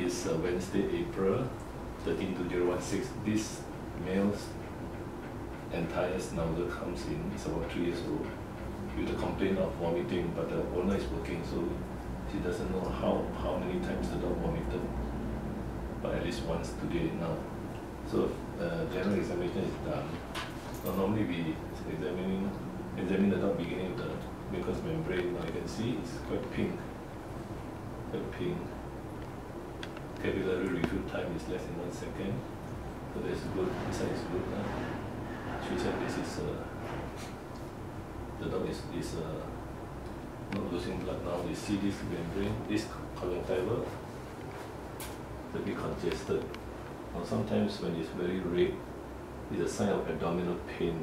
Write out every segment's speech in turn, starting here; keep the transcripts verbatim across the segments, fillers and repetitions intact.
is uh, Wednesday, April thirteen two zero one six. This male's entire Schnauzer comes in, it's about three years old, with a complaint of vomiting, but the owner is working, so she doesn't know how, how many times the dog vomited, but at least once today now. So uh, general examination is done. So normally we examining, examine the dog beginning with the mucous membrane. Now you can see it's quite pink, quite pink. Capillary refill time is less than one second, so that's good. This side is good. Uh. She said this is uh, the dog is, is uh, not losing blood now. You see this membrane, this conjunctiva, it's a bit congested. Now sometimes when it's very red, it's a sign of abdominal pain.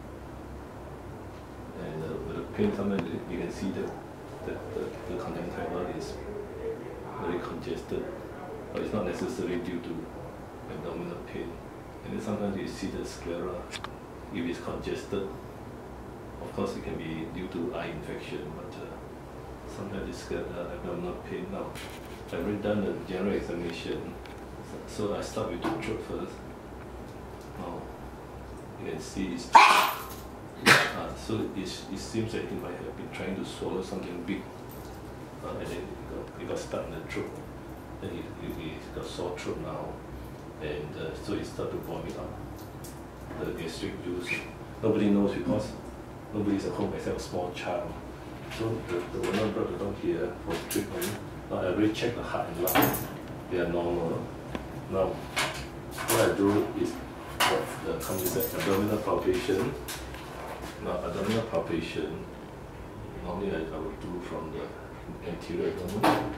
And uh, with the pain, sometimes you can see that, that the, the conjunctiva is very congested, but it's not necessarily due to abdominal pain. And then sometimes you see the sclera, if it's congested, of course it can be due to eye infection, but uh, sometimes it's uh, abdominal pain. Now, I've already done the general examination, so I start with the throat first. Now, you can see it's uh, so it, it seems that he might have been trying to swallow something big, uh, and then it got, it got stuck in the throat. Then he, he, he got sore throat now, and uh, so he started to vomit out the gastric juice. Nobody knows because nobody's at home except a small child. So the, the owner brought the dog here for treatment. Now I already checked the heart and lung. They are normal. Now what I do is the the abdominal palpation. Now abdominal palpation, normally I, I would do from the anterior abdomen.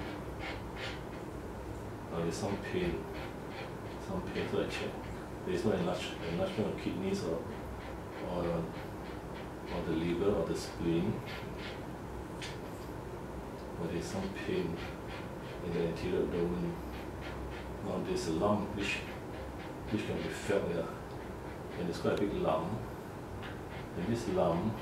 Now there's some pain, some pain, so I check. There's no enlarge, enlargement of kidneys or, or, or the liver or the spleen. But there's some pain in the anterior abdomen. Now there's a lump which, which can be felt here. And it's quite a big lump. And this lump,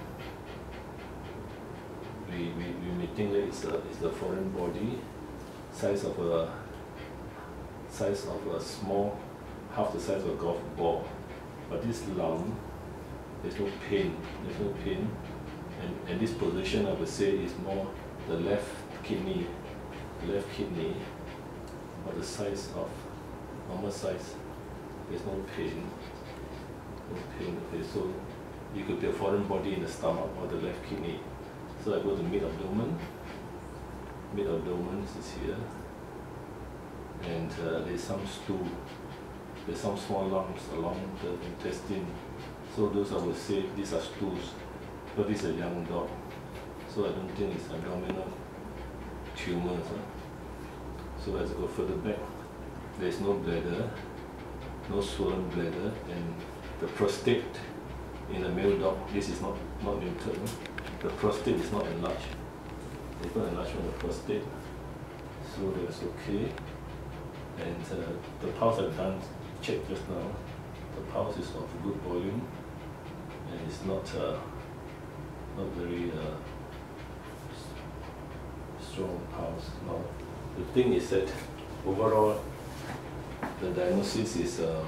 we, we, we may think that it's a, it's a foreign body, size of a size of a small, half the size of a golf ball. But this lump, there's no pain, there's no pain. And, and this position, I would say, is more the left kidney, the left kidney, or the size of, normal size. There's no pain, no pain. Okay, so it could be a foreign body in the stomach or the left kidney. So I go to mid-abdomen, mid-abdomen is here. And uh, there's some stool, there's some small lumps along the intestine. So those I would say these are stools, but this is a young dog. So I don't think it's abdominal tumors. Huh? So as I go further back, there's no bladder, no swollen bladder, and the prostate in a male dog, this is not, not neutered. Huh? The prostate is not enlarged. There's no enlargement of the prostate. So that's okay. And uh, the pulse I've done, checked just now, the pulse is of good volume and it's not uh, not very uh, strong pulse. Now, the thing is that overall the diagnosis is uh,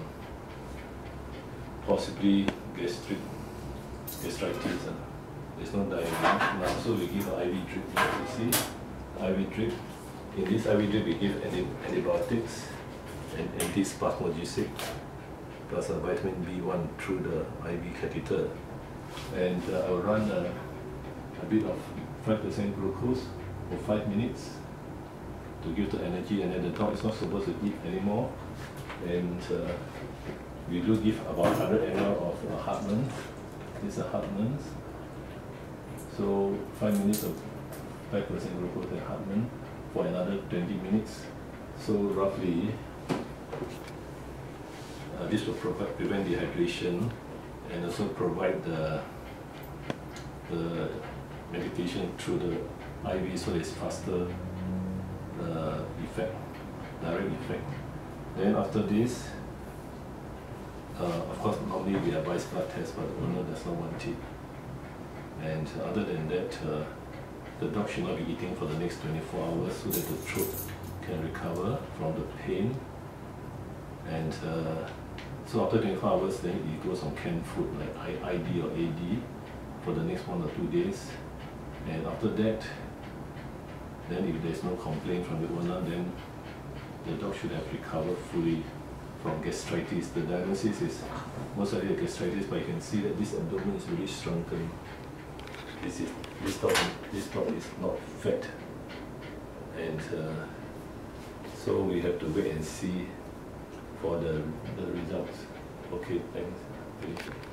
possibly gastric gastritis. Uh. There's no diagnosis now, so we give an I V drip. You see, I V drip. In this I V drip, we give anti antibiotics and antispasmogesic plus a vitamin B one through the I V catheter. And uh, I'll run a, a bit of five percent glucose for five minutes to give the energy, and then the dog is not supposed to eat anymore. And uh, we do give about one hundred milliliters of uh, Hartmann. These are Hartmann's. So five minutes of five percent glucose and Hartmann for another twenty minutes. So roughly, uh, this will provide, prevent dehydration and also provide the, the medication through the I V, so it's faster uh, effect, direct effect. Then after this, uh, of course normally we advise blood test, but the owner does not want it. And other than that, uh, the dog should not be eating for the next twenty-four hours so that the throat can recover from the pain. And uh, so after twenty-four hours, then it goes on canned food like I D or A D for the next one or two days. And after that, then if there's no complaint from the owner, then the dog should have recovered fully from gastritis. The diagnosis is most likely a gastritis, but you can see that this abdomen is really shrunken. This is this dog. This dog is not fat, and uh, so we have to wait and see for the the results. Okay, thanks. Okay.